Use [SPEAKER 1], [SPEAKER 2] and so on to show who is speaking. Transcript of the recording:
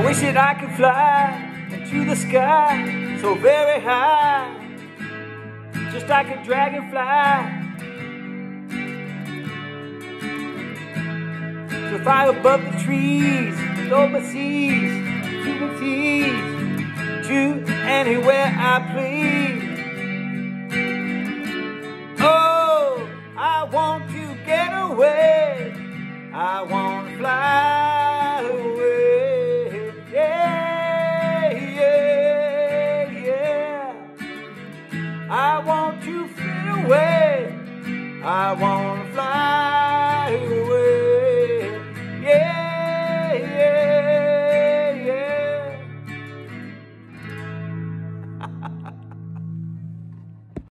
[SPEAKER 1] wish that I could fly into the sky so very high, just like a dragonfly, to fly above the trees, overseas, to the seas, to anywhere I please. Oh, I want to get away, I want to fly away, yeah, yeah, yeah. I want to fly away, I want